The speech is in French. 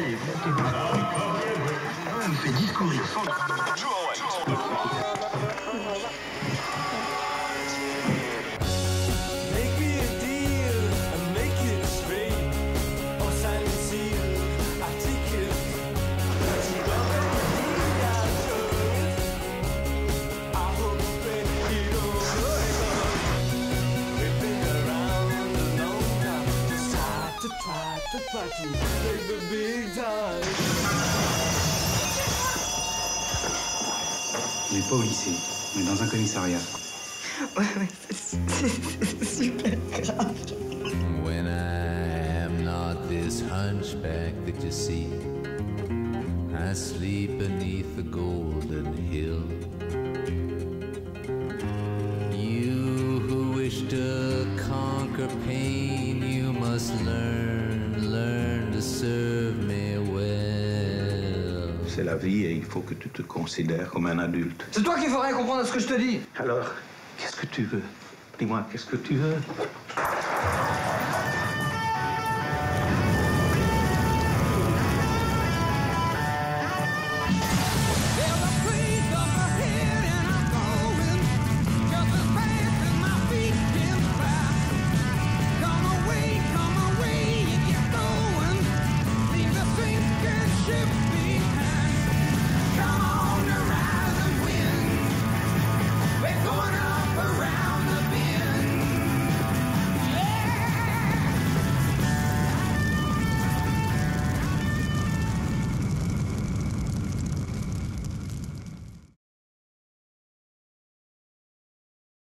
Allez, il fait discourir. On n'est pas au lycée, on est dans un commissariat. Ouais, c'est super grave. When I am not this hunchback that you see, I sleep beneath the golden hill. You who wish to conquer pain, you must learn to serve me well. C'est la vie et il faut que tu te considères comme un adulte. C'est toi qui ferais comprendre à ce que je te dis. Alors, qu'est-ce que tu veux? Dis-moi, qu'est-ce que tu veux?